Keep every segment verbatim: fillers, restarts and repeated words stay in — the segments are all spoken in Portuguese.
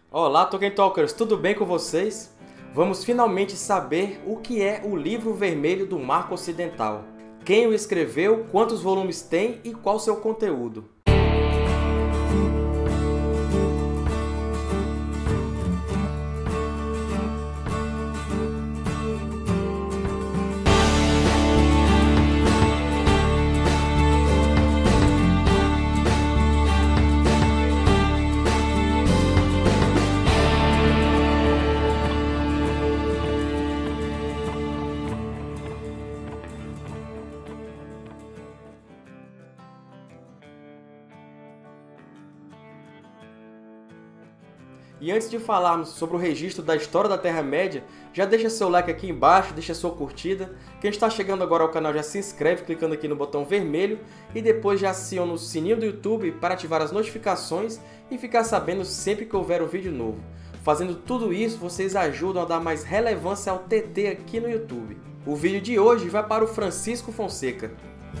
Olá, Tolkien Talkers! Tudo bem com vocês? Vamos finalmente saber o que é o Livro Vermelho do Marco Ocidental. Quem o escreveu, quantos volumes tem e qual seu conteúdo. E antes de falarmos sobre o registro da história da Terra-média, já deixa seu like aqui embaixo, deixa sua curtida. Quem está chegando agora ao canal já se inscreve clicando aqui no botão vermelho e depois já aciona o sininho do YouTube para ativar as notificações e ficar sabendo sempre que houver um vídeo novo. Fazendo tudo isso, vocês ajudam a dar mais relevância ao T T aqui no YouTube. O vídeo de hoje vai para o Francisco Fonseca.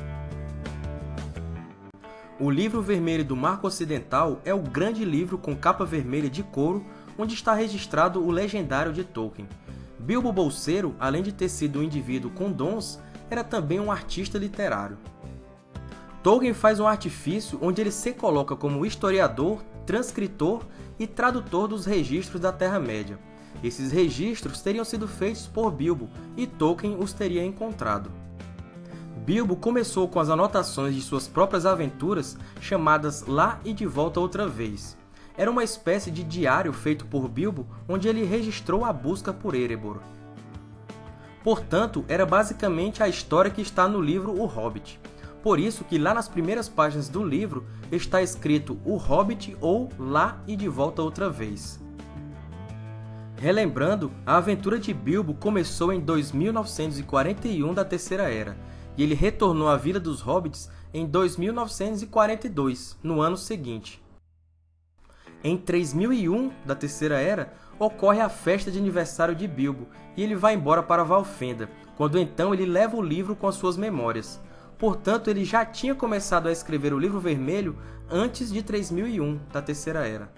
O Livro Vermelho do Marco Ocidental é o grande livro com capa vermelha de couro onde está registrado o legendário de Tolkien. Bilbo Bolseiro, além de ter sido um indivíduo com dons, era também um artista literário. Tolkien faz um artifício onde ele se coloca como historiador, transcritor e tradutor dos registros da Terra-média. Esses registros teriam sido feitos por Bilbo e Tolkien os teria encontrado. Bilbo começou com as anotações de suas próprias aventuras, chamadas Lá e de Volta Outra Vez. Era uma espécie de diário feito por Bilbo, onde ele registrou a busca por Erebor. Portanto, era basicamente a história que está no livro O Hobbit. Por isso que lá nas primeiras páginas do livro está escrito O Hobbit ou Lá e de Volta Outra Vez. Relembrando, a aventura de Bilbo começou em dois mil novecentos e quarenta e um da Terceira Era, e ele retornou à Vila dos Hobbits em dois mil novecentos e quarenta e dois, no ano seguinte. Em três mil e um da Terceira Era, ocorre a festa de aniversário de Bilbo, e ele vai embora para Valfenda, quando então ele leva o livro com as suas memórias. Portanto, ele já tinha começado a escrever o Livro Vermelho antes de três mil e um da Terceira Era.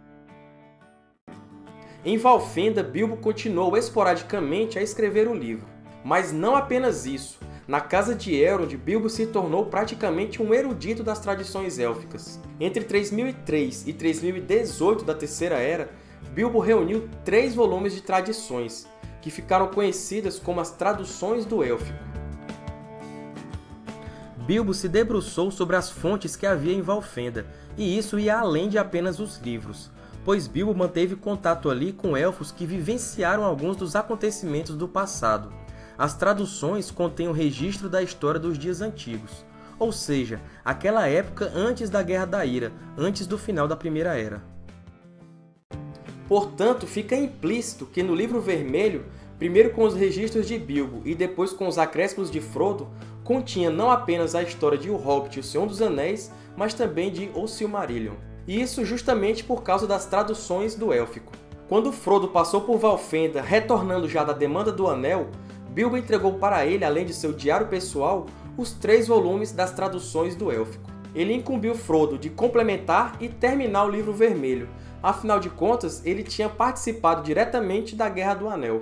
Em Valfenda, Bilbo continuou esporadicamente a escrever o livro. Mas não apenas isso. Na casa de Elrond, Bilbo se tornou praticamente um erudito das tradições élficas. Entre três mil e três e três mil e dezoito da Terceira Era, Bilbo reuniu três volumes de tradições, que ficaram conhecidas como as Traduções do Élfico. Bilbo se debruçou sobre as fontes que havia em Valfenda, e isso ia além de apenas os livros, pois Bilbo manteve contato ali com elfos que vivenciaram alguns dos acontecimentos do passado. As traduções contêm o registro da história dos dias antigos, ou seja, aquela época antes da Guerra da Ira, antes do final da Primeira Era. Portanto, fica implícito que no Livro Vermelho, primeiro com os registros de Bilbo e depois com os acréscimos de Frodo, continha não apenas a história de O Hobbit e O Senhor dos Anéis, mas também de O Silmarillion. E isso justamente por causa das traduções do élfico. Quando Frodo passou por Valfenda, retornando já da Demanda do Anel, Bilbo entregou para ele, além de seu diário pessoal, os três volumes das traduções do élfico. Ele incumbiu Frodo de complementar e terminar o Livro Vermelho, afinal de contas, ele tinha participado diretamente da Guerra do Anel.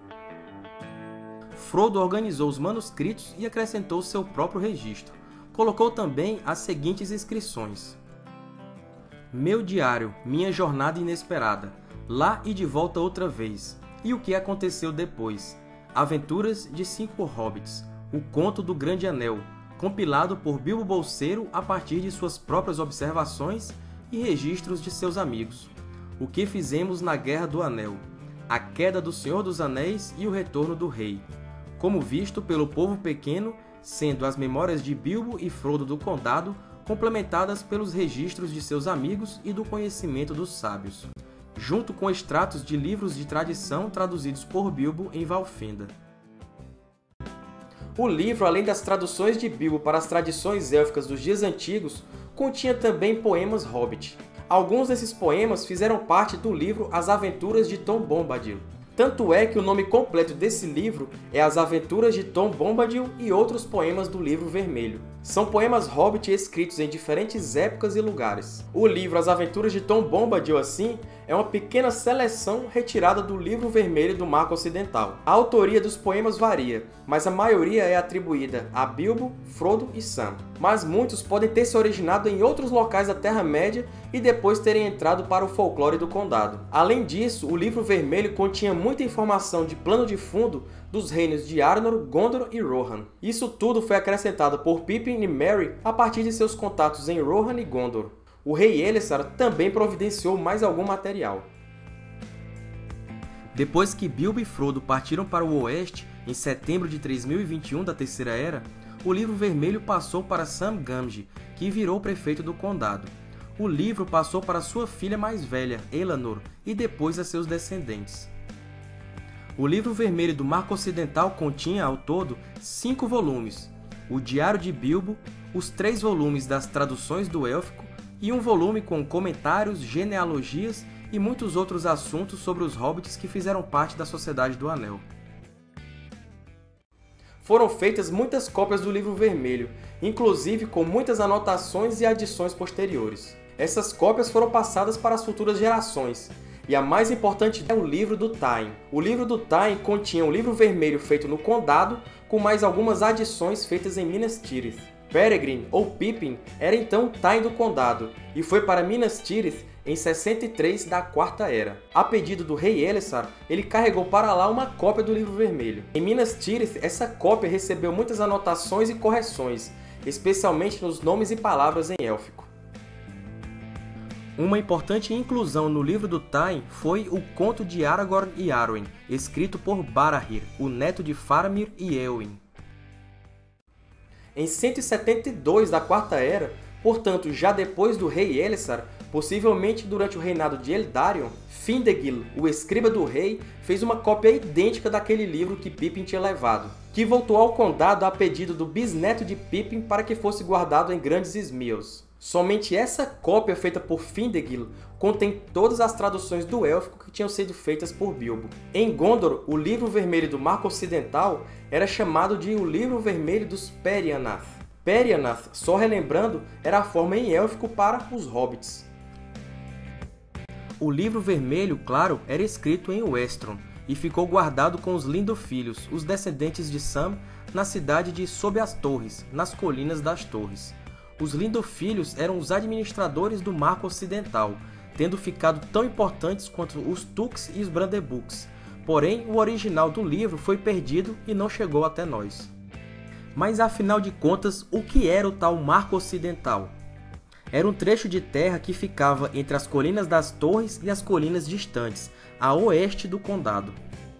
Frodo organizou os manuscritos e acrescentou seu próprio registro. Colocou também as seguintes inscrições: Meu diário, minha jornada inesperada, lá e de volta outra vez, e o que aconteceu depois. Aventuras de Cinco Hobbits, o Conto do Grande Anel, compilado por Bilbo Bolseiro a partir de suas próprias observações e registros de seus amigos. O que fizemos na Guerra do Anel, a queda do Senhor dos Anéis e o retorno do Rei, como visto pelo povo pequeno, sendo as memórias de Bilbo e Frodo do Condado complementadas pelos registros de seus amigos e do conhecimento dos sábios, junto com extratos de livros de tradição traduzidos por Bilbo em Valfenda. O livro, além das traduções de Bilbo para as tradições élficas dos dias antigos, continha também poemas Hobbit. Alguns desses poemas fizeram parte do livro As Aventuras de Tom Bombadil. Tanto é que o nome completo desse livro é As Aventuras de Tom Bombadil e Outros Poemas do Livro Vermelho. São poemas Hobbit escritos em diferentes épocas e lugares. O livro As Aventuras de Tom Bombadil, assim, é uma pequena seleção retirada do Livro Vermelho do Marco Ocidental. A autoria dos poemas varia, mas a maioria é atribuída a Bilbo, Frodo e Sam. Mas muitos podem ter se originado em outros locais da Terra-média e depois terem entrado para o folclore do Condado. Além disso, o Livro Vermelho continha muita informação de plano de fundo dos reinos de Arnor, Gondor e Rohan. Isso tudo foi acrescentado por Pippin e Merry a partir de seus contatos em Rohan e Gondor. O rei Elessar também providenciou mais algum material. Depois que Bilbo e Frodo partiram para o Oeste, em setembro de três mil e vinte e um da Terceira Era, o Livro Vermelho passou para Sam Gamgee, que virou prefeito do condado. O livro passou para sua filha mais velha, Elanor, e depois a seus descendentes. O Livro Vermelho do Marco Ocidental continha, ao todo, cinco volumes: o Diário de Bilbo, os três volumes das traduções do élfico e um volume com comentários, genealogias e muitos outros assuntos sobre os hobbits que fizeram parte da Sociedade do Anel. Foram feitas muitas cópias do Livro Vermelho, inclusive com muitas anotações e adições posteriores. Essas cópias foram passadas para as futuras gerações, e a mais importante é o Livro do Thain. O Livro do Thain continha um Livro Vermelho feito no Condado, com mais algumas adições feitas em Minas Tirith. Peregrine, ou Pippin, era então Thain do Condado, e foi para Minas Tirith em sessenta e três da Quarta Era. A pedido do rei Elessar, ele carregou para lá uma cópia do Livro Vermelho. Em Minas Tirith, essa cópia recebeu muitas anotações e correções, especialmente nos nomes e palavras em élfico. Uma importante inclusão no Livro do Thain foi o Conto de Aragorn e Arwen, escrito por Barahir, o neto de Faramir e Éowyn. Em cento e setenta e dois da Quarta Era, portanto já depois do rei Elessar, possivelmente durante o reinado de Eldarion, Findegil, o escriba do rei, fez uma cópia idêntica daquele livro que Pippin tinha levado, que voltou ao condado a pedido do bisneto de Pippin para que fosse guardado em grandes esmios. Somente essa cópia feita por Findegil contém todas as traduções do élfico que tinham sido feitas por Bilbo. Em Gondor, o Livro Vermelho do Marco Ocidental era chamado de o Livro Vermelho dos Perianath. Perianath, só relembrando, era a forma em élfico para os hobbits. O Livro Vermelho, claro, era escrito em Westron e ficou guardado com os Lindofilhos, os descendentes de Sam, na cidade de Sob as Torres, nas Colinas das Torres. Os Lindofilhos eram os administradores do Marco Ocidental, tendo ficado tão importantes quanto os Tux e os Brandebucks. Porém, o original do livro foi perdido e não chegou até nós. Mas afinal de contas, o que era o tal Marco Ocidental? Era um trecho de terra que ficava entre as Colinas das Torres e as colinas distantes, a oeste do condado.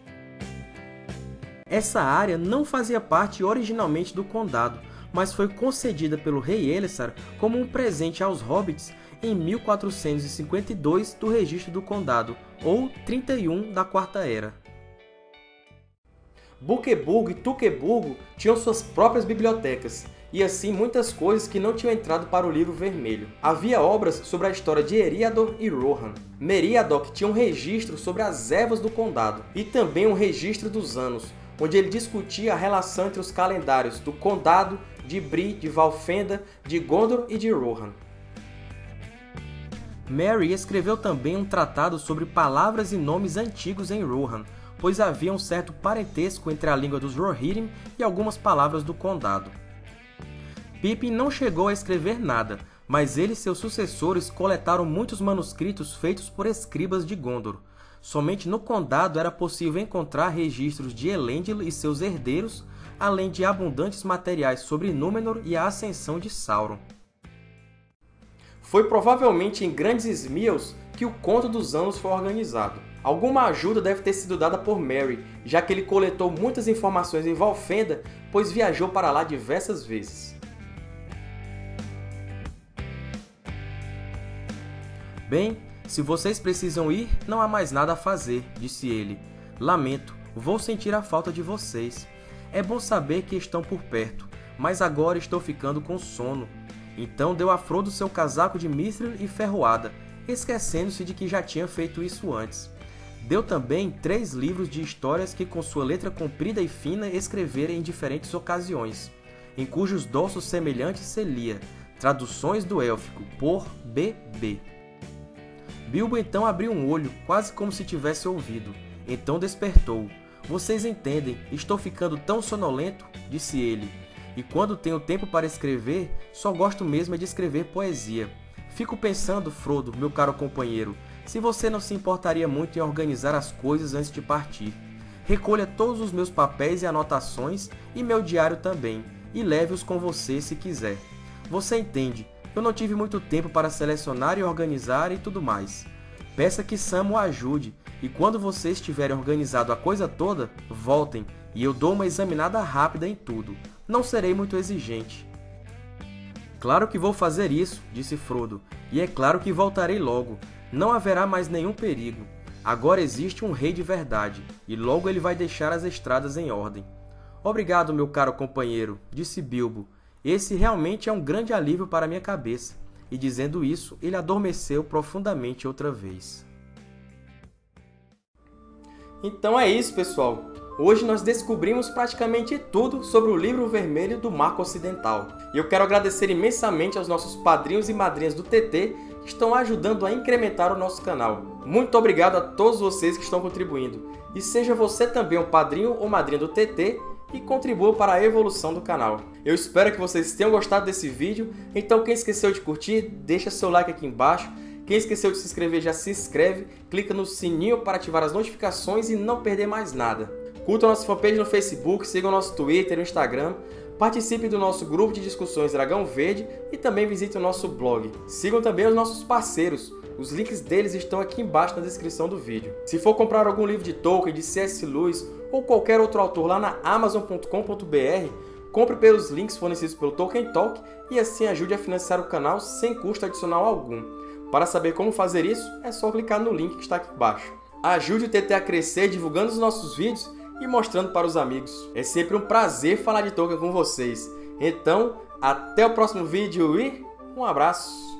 Essa área não fazia parte originalmente do condado, mas foi concedida pelo rei Elessar como um presente aos hobbits em mil quatrocentos e cinquenta e dois do Registro do Condado, ou trinta e um da Quarta Era. Buqueburgo e Tuqueburgo tinham suas próprias bibliotecas, e assim muitas coisas que não tinham entrado para o Livro Vermelho. Havia obras sobre a história de Eriador e Rohan. Meriadoc tinha um registro sobre as ervas do condado, e também um registro dos anos, onde ele discutia a relação entre os calendários do Condado, de Bree, de Valfenda, de Gondor e de Rohan. Merry escreveu também um tratado sobre palavras e nomes antigos em Rohan, pois havia um certo parentesco entre a língua dos Rohirrim e algumas palavras do Condado. Pippin não chegou a escrever nada, mas ele e seus sucessores coletaram muitos manuscritos feitos por escribas de Gondor. Somente no Condado era possível encontrar registros de Elendil e seus herdeiros, além de abundantes materiais sobre Númenor e a ascensão de Sauron. Foi provavelmente em Grandes Ismios que o Conto dos Anos foi organizado. Alguma ajuda deve ter sido dada por Merry, já que ele coletou muitas informações em Valfenda, pois viajou para lá diversas vezes. Bem, se vocês precisam ir, não há mais nada a fazer, disse ele. Lamento, vou sentir a falta de vocês. É bom saber que estão por perto, mas agora estou ficando com sono. Então deu a Frodo seu casaco de mithril e ferroada, esquecendo-se de que já tinha feito isso antes. Deu também três livros de histórias que com sua letra comprida e fina escrevera em diferentes ocasiões. em cujos dorsos semelhantes se lia Traduções do Élfico, por B B Bilbo então abriu um olho, quase como se tivesse ouvido. Então despertou. Vocês entendem, estou ficando tão sonolento, disse ele. E quando tenho tempo para escrever, só gosto mesmo é de escrever poesia. Fico pensando, Frodo, meu caro companheiro, se você não se importaria muito em organizar as coisas antes de partir. Recolha todos os meus papéis e anotações, e meu diário também, e leve-os com você se quiser. Você entende, eu não tive muito tempo para selecionar e organizar e tudo mais. Peça que Sam o ajude, e quando vocês tiverem organizado a coisa toda, voltem, e eu dou uma examinada rápida em tudo. Não serei muito exigente. Claro que vou fazer isso, disse Frodo, e é claro que voltarei logo. Não haverá mais nenhum perigo. Agora existe um rei de verdade, e logo ele vai deixar as estradas em ordem. Obrigado, meu caro companheiro, disse Bilbo. Esse realmente é um grande alívio para minha cabeça. E dizendo isso, ele adormeceu profundamente outra vez. Então é isso, pessoal! Hoje nós descobrimos praticamente tudo sobre o Livro Vermelho do Marco Ocidental. E eu quero agradecer imensamente aos nossos padrinhos e madrinhas do T T que estão ajudando a incrementar o nosso canal. Muito obrigado a todos vocês que estão contribuindo. E seja você também um padrinho ou madrinha do T T e contribua para a evolução do canal. Eu espero que vocês tenham gostado desse vídeo, então quem esqueceu de curtir, deixa seu like aqui embaixo. Quem esqueceu de se inscrever, já se inscreve, clica no sininho para ativar as notificações e não perder mais nada. Curtam nossa fanpage no Facebook, sigam nosso Twitter e Instagram, participe do nosso grupo de discussões Dragão Verde e também visite o nosso blog. Sigam também os nossos parceiros, os links deles estão aqui embaixo na descrição do vídeo. Se for comprar algum livro de Tolkien, de C S Lewis ou qualquer outro autor lá na amazon ponto com ponto br, compre pelos links fornecidos pelo Tolkien Talk e assim ajude a financiar o canal sem custo adicional algum. Para saber como fazer isso, é só clicar no link que está aqui embaixo. Ajude o T T a crescer divulgando os nossos vídeos e mostrando para os amigos. É sempre um prazer falar de Tolkien com vocês. Então, até o próximo vídeo e um abraço!